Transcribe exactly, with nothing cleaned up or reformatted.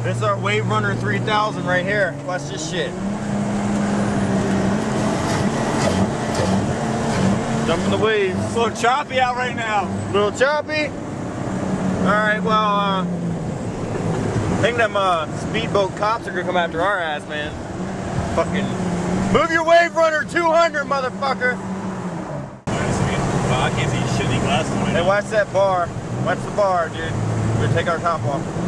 This is our Wave Runner three thousand right here. Watch this shit. Jumping the waves. It's a little choppy out right now. A little choppy? Alright, well, uh, I think them uh, speedboat cops are gonna come after our ass, man. Fucking move your Wave Runner two hundred, motherfucker. Well, I can't see shit in glasses right Hey, now. watch that bar. Watch the bar, dude. We're gonna take our top off.